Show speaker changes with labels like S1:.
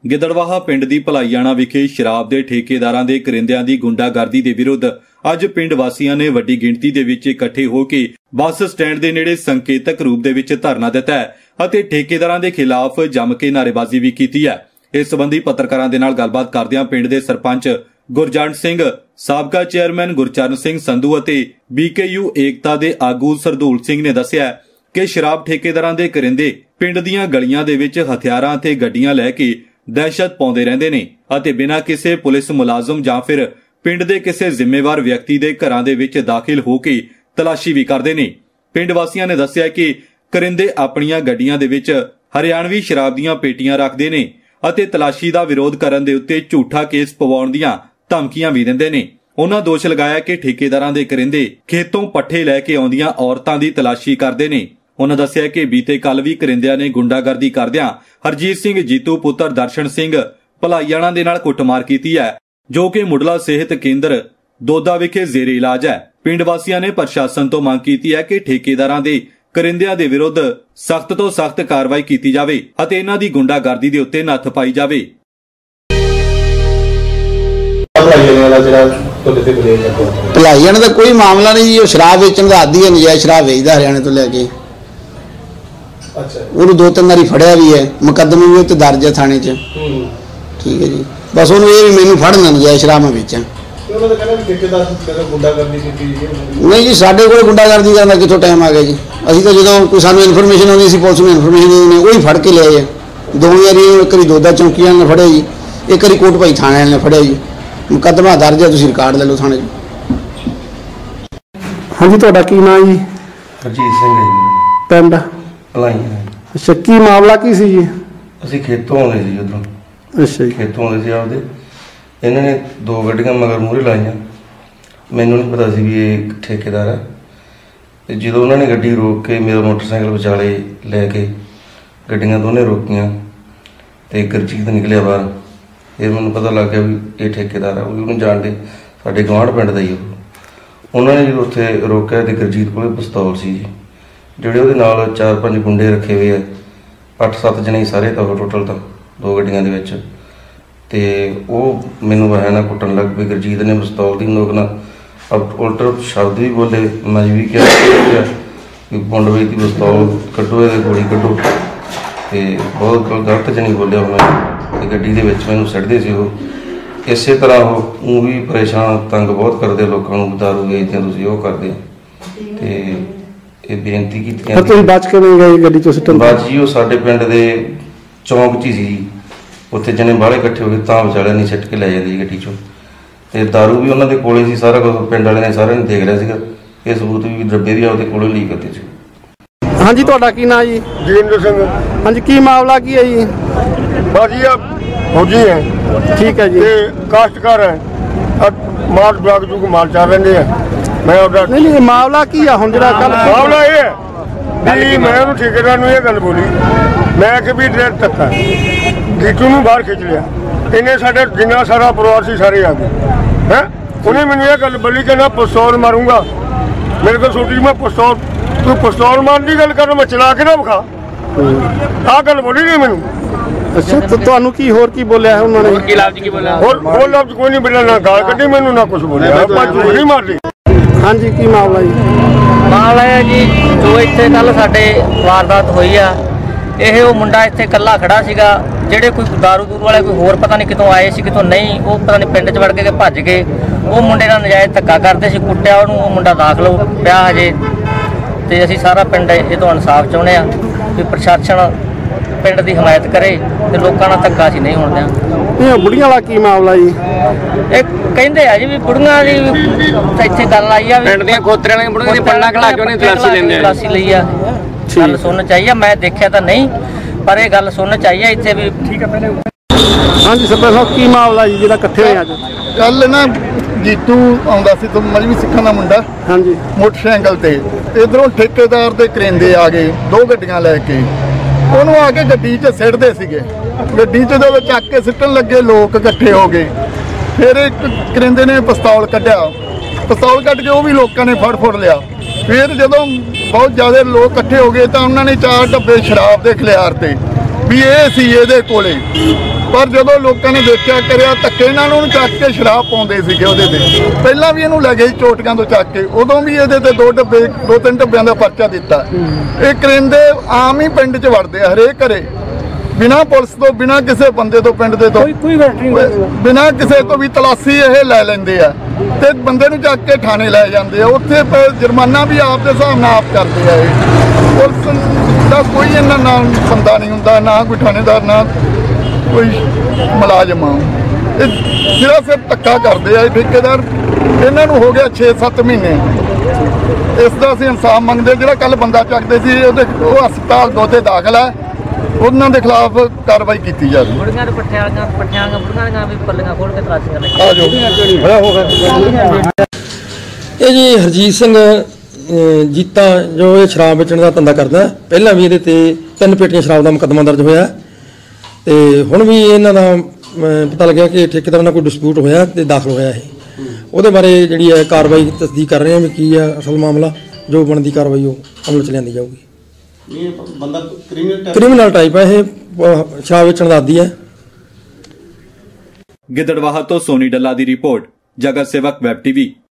S1: ਗਿੱਦੜਵਾਹਾ ਪਿੰਡ ਦੀ ਭਲਾਈਆਣਾ ਵਿਖੇ ਸ਼ਰਾਬ ਦੇ ਠੇਕੇਦਾਰਾਂ ਦੇ ਕਰਿੰਦਿਆਂ ਦੀ ਗੁੰਡਾਗਰਦੀ ਦੇ ਵਿਰੁੱਧ ਅੱਜ ਪਿੰਡ ਵਾਸੀਆਂ ਨੇ ਵੱਡੀ ਗਿਣਤੀ ਦੇ ਵਿੱਚ ਇਕੱਠੇ ਹੋ ਕੇ ਬੱਸ ਸਟੈਂਡ ਦੇ ਨੇੜੇ ਸੰਕੇਤਕ ਰੂਪ ਦੇ ਵਿੱਚ ਧਰਨਾ ਦਿੱਤਾ ਹੈ ਅਤੇ ਠੇਕੇਦਾਰਾਂ ਦੇ ਖਿਲਾਫ ਜੰਮ ਕੇ ਨਾਅਰੇਬਾਜ਼ੀ ਵੀ ਕੀਤੀ ਹੈ। ਇਸ ਸੰਬੰਧੀ ਪੱਤਰਕਾਰਾਂ ਦੇ ਨਾਲ ਗੱਲਬਾਤ ਕਰਦਿਆਂ ਪਿੰਡ ਦੇ ਸਰਪੰਚ ਗੁਰਜੰਟ ਸਿੰਘ, ਸਾਬਕਾ ਚੇਅਰਮੈਨ ਗੁਰਚਰਨ ਸਿੰਘ ਸੰਧੂ ਅਤੇ BKU ਏਕਤਾ ਦੇ ਆਗੂ ਸਰਦੂਲ ਸਿੰਘ ਨੇ ਦੱਸਿਆ ਕਿ ਸ਼ਰਾਬ ਠੇਕੇਦਾਰਾਂ ਦੇ ਕਰਿੰਦੇ ਪਿੰਡ ਦੀਆਂ ਗਲੀਆਂ ਦੇ ਵਿੱਚ ਹਥਿਆਰਾਂ ਅਤੇ ਗੱਡੀਆਂ ਲੈ ਕੇ ਦਹਿਸ਼ਤ ਪਾਉਂਦੇ ਰਹਿੰਦੇ ਨੇ ਅਤੇ ਬਿਨਾਂ ਕਿਸੇ ਪੁਲਿਸ ਮੁਲਾਜ਼ਮ ਜਾਂ ਫਿਰ ਪਿੰਡ ਦੇ ਕਿਸੇ ਜ਼ਿੰਮੇਵਾਰ ਵਿਅਕਤੀ ਦੇ ਘਰਾਂ ਦੇ ਵਿੱਚ ਦਾਖਲ ਹੋ ਕੇ ਤਲਾਸ਼ੀ ਵੀ ਕਰਦੇ ਨੇ। ਪਿੰਡ ਵਾਸੀਆਂ ਨੇ ਦੱਸਿਆ ਕਿ ਕਰਿੰਦੇ ਆਪਣੀਆਂ ਗੱਡੀਆਂ ਦੇ ਵਿੱਚ ਹਰਿਆਣਵੀ ਸ਼ਰਾਬ ਦੀਆਂ ਪੇਟੀਆਂ ਰੱਖਦੇ ਨੇ ਅਤੇ ਤਲਾਸ਼ੀ ਦਾ ਵਿਰੋਧ ਕਰਨ ਦੇ ਉੱਤੇ ਝੂਠਾ ਕੇਸ ਪਵਾਉਣ ਦੀਆਂ ਧਮਕੀਆਂ ਵੀ ਦਿੰਦੇ ਨੇ। ਉਹਨਾਂ ਦੋਸ਼ ਲਗਾਇਆ ਕਿ ਠੇਕੇਦਾਰਾਂ ਦੇ ਕਰਿੰਦੇ ਖੇਤੋਂ ਪੱਠੇ ਲੈ ਕੇ ਆਉਂਦੀਆਂ ਔਰਤਾਂ ਦੀ ਤਲਾਸ਼ੀ ਕਰਦੇ ਨੇ। ਉਹਨਾਂ ਦੱਸਿਆ ਕਿ ਬੀਤੇ ਕੱਲ ਵੀ ਕਰਿੰਦਿਆਂ ਨੇ ਗੁੰਡਾਗਰਦੀ ਕਰਦਿਆਂ ਹਰਜੀਤ ਸਿੰਘ ਜੀਤੂ ਪੁੱਤਰ ਦਰਸ਼ਨ ਸਿੰਘ ਭਲਾਈਆਣਾ ਦੇ ਨਾਲ ਕੁੱਟਮਾਰ ਕੀਤੀ ਹੈ, ਜੋ ਕਿ ਮੁੱਢਲਾ ਸਿਹਤ ਕੇਂਦਰ ਦੋਦਾ ਵਿਖੇ ਜ਼ੇਰੇ ਇਲਾਜ ਹੈ। ਪਿੰਡ ਵਾਸੀਆਂ ਨੇ ਪ੍ਰਸ਼ਾਸਨ ਤੋਂ ਮੰਗ ਕੀਤੀ ਹੈ ਕਿ ਠੇਕੇਦਾਰਾਂ ਦੇ ਕਰਿੰਦਿਆਂ ਦੇ ਵਿਰੁੱਧ ਸਖਤ ਤੋਂ ਸਖਤ ਕਾਰਵਾਈ ਕੀਤੀ ਜਾਵੇ ਅਤੇ ਇਹਨਾਂ ਦੀ ਗੁੰਡਾਗਰਦੀ ਦੇ ਉੱਤੇ ਨੱਥ ਪਾਈ ਜਾਵੇ।
S2: ਭਲਾਈਆਣਾ ਦਾ ਕੋਈ ਮਾਮਲਾ ਨਹੀਂ ਜੀ, ਉਹ ਸ਼ਰਾਬ ਵੇਚਣ ਦਾ ਆਦੀ ਹੈ, ਨਜਾਇਜ਼ ਸ਼ਰਾਬ ਵੇਚਦਾ ਹਰਿਆਣੇ ਤੋਂ ਲੈ ਕੇ। ਉਹਨੂੰ 2-3 ਵਾਰੀ ਫੜਿਆ ਵੀ ਹੈ, ਮੁਕੱਦਮੇ ਵੀ ਉੱਤੇ ਦਰਜ ਹੈ ਥਾਣੇ 'ਚ। ਠੀਕ ਹੈ ਜੀ, ਬਸ ਉਹਨੂੰ ਇਹ ਵੀ ਮੈਨੂੰ ਫੜਨਾ ਨਜਾਇਜ਼ ਸ਼ਰਾਬ ਮੈਂ ਵੇਚਾਂ। ਨਹੀਂ ਜੀ, ਸਾਡੇ ਕੋਲ ਗੁੰਡਾਗਰਦੀ ਕਰਨ ਦਾ ਕਿੱਥੋਂ ਟਾਈਮ ਆ ਗਿਆ ਜੀ। ਅਸੀਂ ਤਾਂ ਜਦੋਂ ਕੋਈ ਸਾਨੂੰ ਇਨਫੋਰਮੇਸ਼ਨ ਆਉਂਦੀ ਸੀ ਪੁਲਿਸ ਨੂੰ ਇਨਫੋਰਮੇਸ਼ਨ ਦੇ ਦਿੰਦੇ, ਉਹੀ ਫੜ ਕੇ ਲਿਆਏ ਆ। 2 ਵਾਰੀ, ਇੱਕ ਵਾਰੀ ਦੋਦਾ ਚੌਂਕੀਆਂ ਨੇ ਫੜਿਆ ਜੀ, ਇੱਕ ਵਾਰੀ ਕੋਟ ਭਾਈ ਥਾਣੇ ਨੇ ਫੜਿਆ ਜੀ। ਮੁਕੱਦਮਾ ਦਰਜ ਹੈ, ਤੁਸੀਂ ਰਿਕਾਰਡ ਲੈ ਲਓ ਥਾਣੇ 'ਚ।
S3: ਹਾਂਜੀ, ਤੁਹਾਡਾ ਕੀ ਨਾਮ ਜੀ?
S4: ਹਰਜੀਤ ਸਿੰਘ ਹੈ ਜੀ।
S3: ਪਿੰਡ
S4: ਭਲਾਈਆਣਾ।
S3: ਅੱਛਾ, ਕੀ ਮਾਮਲਾ ਕੀ ਸੀ ਜੀ?
S4: ਅਸੀਂ ਖੇਤੋਂ ਆਉਂਦੇ ਸੀ ਉਦੋਂ।
S3: ਅੱਛਾ ਜੀ,
S4: ਖੇਤੋਂ ਆਉਂਦੇ ਸੀ ਆਪਦੇ। ਇਹਨਾਂ ਨੇ 2 ਗੱਡੀਆਂ ਮਗਰ ਮੂਹਰੇ ਲਾਈਆਂ। ਮੈਨੂੰ ਨਹੀਂ ਪਤਾ ਸੀ ਵੀ ਇਹ ਠੇਕੇਦਾਰ ਹੈ। ਅਤੇ ਜਦੋਂ ਉਹਨਾਂ ਨੇ ਗੱਡੀ ਰੋਕ ਕੇ ਮੇਰਾ ਮੋਟਰਸਾਈਕਲ ਵਿਚਾਲੇ ਲੈ ਕੇ ਗੱਡੀਆਂ ਦੋਨੇ ਰੋਕੀਆਂ ਅਤੇ ਗੁਰਜੀਤ ਨਿਕਲਿਆ ਬਾਹਰ। ਫਿਰ ਮੈਨੂੰ ਪਤਾ ਲੱਗ ਗਿਆ ਵੀ ਇਹ ਠੇਕੇਦਾਰ ਆ। ਉਹਨੂੰ ਜਾਣਦੇ, ਸਾਡੇ ਗੁਆਂਢ ਪਿੰਡ ਦਾ ਹੀ ਉਹ। ਉਹਨਾਂ ਨੇ ਜਦੋਂ ਉੱਥੇ ਰੋਕਿਆ ਅਤੇ ਗੁਰਜੀਤ ਕੋਲ ਪਿਸਤੌਲ ਸੀ ਜੀ। ਜਿਹੜੇ ਉਹਦੇ ਨਾਲ 4-5 ਗੁੰਡੇ ਰੱਖੇ ਹੋਏ ਆ, 8-7 ਜਣੇ ਸਾਰੇ ਤਾਂ ਟੋਟਲ ਤਾਂ 2 ਗੱਡੀਆਂ ਦੇ ਵਿੱਚ। ਅਤੇ ਉਹ ਮੈਨੂੰ ਵਹਿ ਨਾਲ ਕੁੱਟਣ ਲੱਗ ਪਏ। ਗੁਰਜੀਤ ਨੇ ਪਿਸਤੌਲ ਦੀ ਨੋਕ ਨਾਲ ਉਲਟ ਸ਼ਬਦ ਵੀ ਬੋਲੇ। ਮੈਂ ਵੀ ਕਿਹਾ ਵੀ ਪੁੰਡ ਵੇਚ ਦੀ ਪਿਸਤੌਲ ਕੱਢੋ, ਇਹਦੇ ਗੋਲੀ ਕੱਢੋ। ਅਤੇ ਬਹੁਤ ਗਲਤ ਜਣੀ ਬੋਲਿਆ ਉਹਨੇ। ਅਤੇ ਗੱਡੀ ਦੇ ਵਿੱਚ ਮੈਨੂੰ ਸਿੱਟਦੇ ਸੀ ਉਹ। ਇਸੇ ਤਰ੍ਹਾਂ ਉਹ ਵੀ ਪਰੇਸ਼ਾਨ ਤੰਗ ਬਹੁਤ ਕਰਦੇ ਲੋਕਾਂ ਨੂੰ, ਦਾਰੂ ਵੇਚਦੇ ਤੁਸੀਂ, ਉਹ ਕਰਦੇ। ਅਤੇ ਇਹ ਬੇਨਤੀ ਕੀਤੀ।
S3: ਤੁਸੀਂ ਬਚ ਕੇ ਨਹੀਂ ਗਏ ਗੱਡੀ 'ਚੋਂ ਸਿੱਟਣ?
S4: ਬਚ ਜੀ, ਉਹ ਸਾਡੇ ਪਿੰਡ ਦੇ ਚੌਂਕ 'ਚ ਹੀ ਸੀ। ਉੱਥੇ ਜਣੇ ਬਾਹਲੇ ਇਕੱਠੇ ਹੋ ਗਏ ਤਾਂ ਵਿਚਾਲੇ ਨਹੀਂ ਸਿੱਟ ਕੇ ਲੈ ਜਾਂਦੇ ਜੀ ਗੱਡੀ 'ਚੋਂ। ਅਤੇ ਦਾਰੂ ਵੀ ਉਹਨਾਂ ਦੇ ਕੋਲੇ ਸੀ, ਸਾਰਾ ਕੁਝ ਪਿੰਡ ਵਾਲਿਆਂ ਨੇ ਸਾਰਿਆਂ ਨੇ ਦੇਖ ਲਿਆ ਸੀਗਾ। ਇਹ ਸਬੂਤ ਵੀ ਡੱਬੇ ਵੀ ਆਪਦੇ ਕੋਲੋਂ ਲੀਕ ਕਰਦੇ ਸੀ।
S3: ਹਾਂਜੀ, ਤੁਹਾਡਾ ਕੀ ਨਾਂ ਜੀ?
S5: ਜਗਿੰਦਰ ਸਿੰਘ।
S3: ਹਾਂਜੀ, ਕੀ ਮਾਮਲਾ ਕੀ ਹੈ ਜੀ?
S5: ਬਾਜੀ ਆ ਫੌਜੀ ਹੈ।
S3: ਠੀਕ ਹੈ ਜੀ।
S5: ਤੇ ਕਾਸ਼ਤਕਾਰ ਹੈ, ਮਾਲ ਬਾਗ ਜੂਗ ਮਾਲ ਚਾਰ ਲੈਂਦੇ ਆ। ਮੈਂ ਉਹਦਾ
S3: ਨਹੀਂ, ਮਾਮਲਾ ਕੀ ਆ ਹੁਣ ਜਿਹੜਾ ਕੱਲ?
S5: ਮਾਮਲਾ ਇਹ ਹੈ ਵੀ ਮੈਂ ਉਹਨੂੰ ਠੇਕੇਦਾਰ ਨੂੰ ਇਹ ਗੱਲ ਬੋਲੀ, ਮੈਂ ਕਿ ਵੀ ਡਰ ਤੱਕਾ ਜੀਤੂ ਨੂੰ ਬਾਹਰ ਖਿੱਚ ਲਿਆ। ਇਹਨੇ ਸਾਡੇ ਜਿੰਨਾ ਸਾਰਾ ਪਰਿਵਾਰ ਸੀ ਸਾਰੇ ਆ ਗਏ ਹੈ। ਉਹਨੇ ਮੈਨੂੰ ਇਹ ਗੱਲ ਬੋਲੀ ਕਿ ਨਾ ਪਿਸਤੌਲ ਮਾਰੂੰਗਾ। ਮੇਰੇ ਕੋਲ ਛੋਟੀ ਮੈਂ ਪਿਸਤੌਲ, ਤੂੰ ਪਿਸਤੌਲ ਮਾਰਨ ਦੀ ਗੱਲ ਕਰ, ਮੈਂ ਚਲਾ ਕੇ ਨਾ ਵਿਖਾ। ਆਹ ਗੱਲ ਬੋਲੀ ਨਹੀਂ ਮੈਨੂੰ।
S3: ਅੱਛਾ, ਤੁਹਾਨੂੰ ਕੀ ਹੋਰ ਕੀ ਬੋਲਿਆ ਉਹਨਾਂ ਨੇ?
S6: ਕੀ ਲਫ਼ਜ਼ ਕੀ ਬੋਲਿਆ?
S5: ਹੋਰ ਲਫ਼ਜ਼ ਕੋਈ ਨਹੀਂ ਬੋਲਿਆ, ਨਾ ਗਾਲ ਕੱਢੀ ਮੈਨੂੰ, ਨਾ ਕੁਛ ਬੋਲਿਆ। ਆਪਾਂ ਝੂਠ ਨਹੀਂ ਮਾਰਦੇ।
S3: ਹਾਂਜੀ, ਕੀ ਮਾਮਲਾ ਜੀ?
S6: ਮਾਮਲਾ ਹੈ ਜੀ, ਜੋ ਇੱਥੇ ਕੱਲ ਸਾਡੇ ਵਾਰਦਾਤ ਹੋਈ ਆ, ਇਹ ਉਹ ਮੁੰਡਾ ਇੱਥੇ ਇਕੱਲਾ ਖੜਾ ਸੀਗਾ। ਜਿਹੜੇ ਕੋਈ ਦਾਰੂ ਦੂਰ ਵਾਲੇ ਕੋਈ ਹੋਰ ਪਤਾ ਨਹੀਂ ਕਿਤੋਂ ਆਏ ਸੀ ਕਿਤੋਂ ਨਹੀਂ, ਉਹ ਪਤਾ ਨਹੀਂ ਪਿੰਡ 'ਚ ਵੜ ਕੇ ਭੱਜ ਗਏ। ਉਹ ਮੁੰਡੇ ਨਾਲ ਨਜਾਇਜ਼ ਧੱਕਾ ਕਰਦੇ ਸੀ, ਕੁੱਟਿਆ ਉਹਨੂੰ। ਉਹ ਮੁੰਡਾ ਦਾਖਲ ਪਿਆ ਹਜੇ। ਅਤੇ ਅਸੀਂ ਸਾਰਾ ਪਿੰਡ ਇਹ ਤੋਂ ਇਨਸਾਫ ਚਾਹੁੰਦੇ ਹਾਂ ਵੀ ਪ੍ਰਸ਼ਾਸਨ ਪਿੰਡ ਦੀ ਹਮਾਇਤ ਕਰੇ ਅਤੇ ਲੋਕਾਂ ਨਾਲ ਧੱਕਾ ਅਸੀਂ ਨਹੀਂ ਹੋਣ ਦਿਆਂ।
S3: ਇਹ ਬੁੜੀਆਂ ਵਾਲਾ ਕੀ ਮਾਮਲਾ ਜੀ?
S6: ਇਹ ਕਹਿੰਦੇ ਆ ਜੀ ਵੀ ਬੁੜੀਆਂ ਦੀ ਇੱਥੇ ਗੱਲ ਆਈ ਆ, ਪਿੰਡ ਦੀਆਂ ਖੋਤਰਿਆਂ ਵਾਲੀਆਂ ਬੁੜੀਆਂ ਦੀ ਪਿੰਡਾਂ ਖਲਾ ਕੇ ਉਹਨੇ ਤਲਾਸ਼ੀ ਲਈ ਆ। ਗੱਲ ਸੁਣਨ ਚਾਹੀਏ, ਮੈਂ ਦੇਖਿਆ ਤਾਂ ਨਹੀਂ, ਪਰ ਇਹ ਗੱਲ ਸੁਣਨ ਚਾਹੀਏ ਇੱਥੇ ਵੀ। ਠੀਕ ਹੈ, ਪਹਿਲੇ
S3: ਹਾਂਜੀ ਸਰਪੰਚ ਸਾਹਿਬ, ਕੀ ਮਾਮਲਾ ਜੀ ਜਿਹੜਾ ਇਕੱਠੇ ਹੋਏ ਅੱਜ?
S7: ਕੱਲ ਨਾ ਜੀਤੂ ਆਉਂਦਾ ਸੀ ਤੋਂ ਮਜਬੀ ਸਿੱਖਾਂ ਦਾ ਮੁੰਡਾ।
S3: ਹਾਂਜੀ,
S7: ਮੋਟਰਸਾਈਕਲ ਤੇ ਇਧਰੋਂ ਠੇਕੇਦਾਰ ਦੇ ਕਰਿੰਦੇ ਆ ਗਏ 2 ਗੱਡੀਆਂ ਲੈ ਕੇ। ਉਹਨੂੰ ਆ ਕੇ ਗੱਡੀ 'ਚ ਸਿੱਟਦੇ ਸੀਗੇ। ਗੱਡੀ 'ਚ ਜਦੋਂ ਚੱਕ ਕੇ ਸਿੱਟਣ ਲੱਗੇ ਲੋਕ ਇਕੱਠੇ ਹੋ ਗਏ। ਫਿਰ ਇੱਕ ਕਰਿੰਦੇ ਨੇ ਪਿਸਤੌਲ ਕੱਢਿਆ। ਪਿਸਤੌਲ ਕੱਢ ਕੇ ਉਹ ਵੀ ਲੋਕਾਂ ਨੇ ਫੜ ਲਿਆ। ਫਿਰ ਜਦੋਂ ਬਹੁਤ ਜ਼ਿਆਦਾ ਲੋਕ ਇਕੱਠੇ ਹੋ ਗਏ ਤਾਂ ਉਹਨਾਂ ਨੇ 4 ਡੱਬੇ ਸ਼ਰਾਬ ਦੇ ਖਿਲਾਰ ਤੇ ਵੀ ਇਹ ਸੀ ਇਹਦੇ ਕੋਲੇ। ਪਰ ਜਦੋਂ ਲੋਕਾਂ ਨੇ ਦੇਖਿਆ ਕਰਿਆ ਧੱਕੇ ਨਾਲ ਉਹਨੂੰ ਚੱਕ ਕੇ ਸ਼ਰਾਬ ਪਾਉਂਦੇ ਸੀਗੇ ਉਹਦੇ ਤੇ। ਪਹਿਲਾਂ ਵੀ ਇਹਨੂੰ ਲੈ ਗਏ ਚੋਟੀਆਂ ਤੋਂ ਚੱਕ ਕੇ, ਉਦੋਂ ਵੀ ਇਹਦੇ ਤੇ 2-3 ਡੱਬਿਆਂ ਦਾ ਪਰਚਾ ਦਿੱਤਾ। ਇਹ ਕਰਿੰਦੇ ਆਮ ਹੀ ਪਿੰਡ 'ਚ ਵੜਦੇ ਆ ਹਰੇਕ ਘਰੇ, ਬਿਨਾਂ ਪੁਲਿਸ ਤੋਂ, ਬਿਨਾਂ ਕਿਸੇ ਬੰਦੇ ਤੋਂ, ਪਿੰਡ ਦੇ ਤੋਂ, ਬਿਨਾਂ ਕਿਸੇ ਤੋਂ ਵੀ ਤਲਾਸ਼ੀ ਇਹ ਲੈ ਲੈਂਦੇ ਆ ਤੇ ਬੰਦੇ ਨੂੰ ਚੱਕ ਕੇ ਥਾਣੇ ਲੈ ਜਾਂਦੇ ਆ। ਉੱਥੇ ਜੁਰਮਾਨਾ ਵੀ ਆਪ ਦੇ ਹਿਸਾਬ ਨਾਲ ਆਪ ਕਰਦੇ ਆ। ਇਹ ਪੁਲਿਸ ਦਾ ਕੋਈ ਇਹਨਾਂ ਨਾਲ ਬੰਦਾ ਨਹੀਂ ਹੁੰਦਾ, ਨਾ ਕੋਈ ਥਾਣੇਦਾਰ, ਨਾ ਕੋਈ ਮੁਲਾਜ਼ਮ। ਇਹ ਸਿਰਫ ਧੱਕਾ ਕਰਦੇ ਆ ਠੇਕੇਦਾਰ। ਇਹਨਾਂ ਨੂੰ ਹੋ ਗਿਆ 6-7 ਮਹੀਨੇ। ਇਸ ਦਾ ਅਸੀਂ ਇਨਸਾਫ ਮੰਗਦੇ। ਜਿਹੜਾ ਕੱਲ ਬੰਦਾ ਚੱਕਦੇ ਸੀ ਉਹ ਹਸਪਤਾਲ ਦੋਤੇ ਦਾਖਲ ਹੈ, ਉਹਨਾਂ ਦੇ ਖਿਲਾਫ ਕਾਰਵਾਈ ਕੀਤੀ ਜਾਵੇ।
S6: ਬੁੜੀਆਂ ਦੇ ਪੱਠਿਆਂ ਬੁੜੀਆਂ ਵੀ ਪੱਲੀਆਂ ਖੋਲ ਕੇ ਤਲਾਸ਼ੀਆਂ ਲੈ
S7: ਆ ਜਾਓ।
S8: ਇਹ ਜੀ ਹਰਜੀਤ ਸਿੰਘ ਜੀਤਾ ਜੋ ਇਹ ਸ਼ਰਾਬ ਵੇਚਣ ਦਾ ਧੰਦਾ ਕਰਦਾ, ਪਹਿਲਾਂ ਵੀ ਇਹਦੇ ਤੇ 3 ਪੇਟੀਆਂ ਸ਼ਰਾਬ ਦਾ ਮੁਕੱਦਮਾ ਦਰਜ ਹੋਇਆ ਤੇ ਹੁਣ ਵੀ ਇਹਨਾਂ ਦਾ ਪਤਾ ਲੱਗਿਆ ਕਿ ਠੇਕੇਦਾਰ ਨਾਲ ਕੋਈ ਡਿਸਪਿਊਟ ਹੋਇਆ ਤੇ ਦਾਖਲ ਹੋਇਆ ਇਹ। ਉਹਦੇ ਬਾਰੇ ਜਿਹੜੀ ਹੈ ਕਾਰਵਾਈ ਤਸਦੀਕ ਕਰ ਰਹੇ ਹਾਂ ਵੀ ਕੀ ਹੈ ਅਸਲ ਮਾਮਲਾ, ਜੋ ਬਣਦੀ ਕਾਰਵਾਈ ਉਹ ਅਮਲ 'ਚ ਲਿਆਂਦੀ ਜਾਊਗੀ।
S2: ਇਹ ਬੰਦਾ
S8: ਕ੍ਰਿਮੀਨਲ ਟਾਈਪ ਹੈ, ਇਹ ਸ਼ਰਾਬ ਵੇਚਣ ਦਾ ਆਦੀ ਹੈ।
S1: ਗਿੱਦੜਵਾਹਾ ਤੋਂ ਸੋਨੀ ਡੱਲਾ ਦੀ ਰਿਪੋਰਟ, ਜਗਤ ਸੇਵਕ ਵੈਬ ਟੀਵੀ।